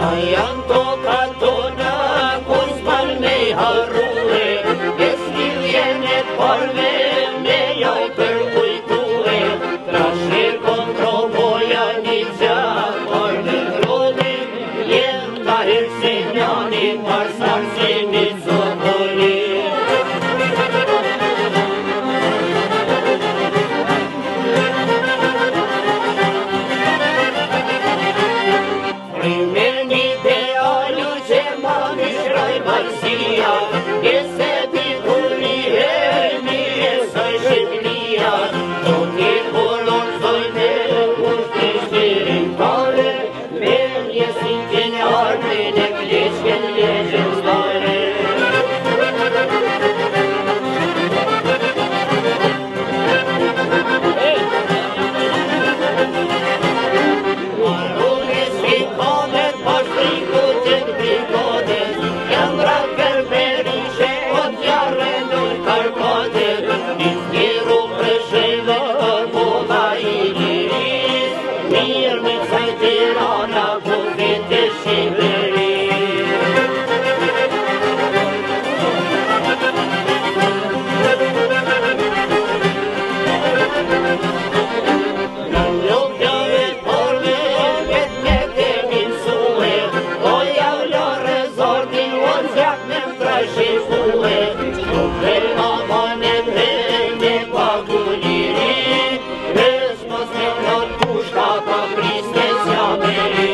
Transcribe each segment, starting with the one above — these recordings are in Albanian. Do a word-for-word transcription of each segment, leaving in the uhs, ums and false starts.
janë toka tona, kur s'pan me harrue, e s'lidhjen e parve me jaj për kujtue, trashir kontrovoja një gjatë, par në rodin, jem ta herë se njani, par sarë se një zopoli. E se ti kuri e mi e saj Shqipnia, do t'i kolorzojnë kushti shtirin tare, me njesin t'jene armin e pleqken legjen stare. Marrone si komet pashtriku të t'brikodes, jam raker mirë me kësaj Tirana, ku vete Shqipëri. Në lukjave t'porve, vetë me te minsue, o javla rezortin, o t'zjak me m'trajshin fue, nuk dhe amanet dhe me paguliri, vesh mos me plot pushka pa prisne s'jameri.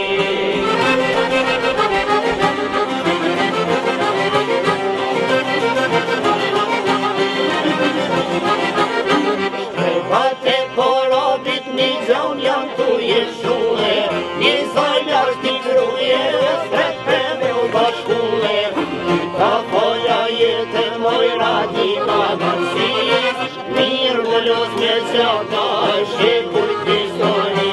Shtrejpat e korobit një gjon janë tu jeshue, një zajlar t'i kruje, stret për me u bashkue, ta foja jetë moj radika nënsis, mirë vëllos me qaka, shqipur t'histori.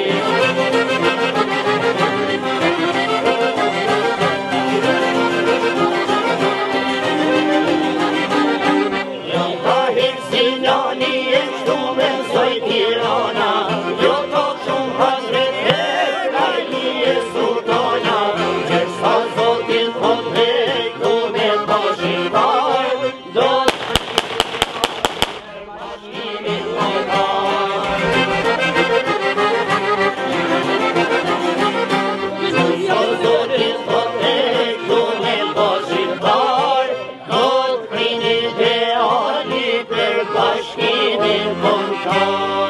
Jam ka hirë si njani e kështu me mësoj Tirana, jo tok shumë hazret e kajli e sultana, qërsa zotin thot me këtu me bashkimtar, do bashkimit kontar. Qërsa zotin thot me këtu me bashkimtar, do t'krini ideali për bashkimin kontar.